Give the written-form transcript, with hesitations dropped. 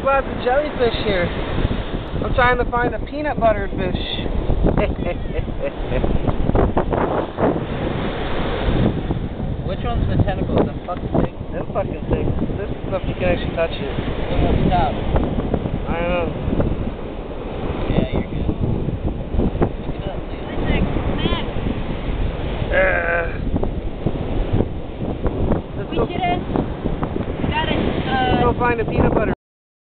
lots of jellyfish here. I'm trying to find a peanut butter fish. Which one's the tentacles? Them fucking thing? Them fucking things. This stuff you can actually touch it. Look up top. I don't know. Yeah, you're good. Look it up, Let's We go. did it. Got it. Let's go find a peanut butter.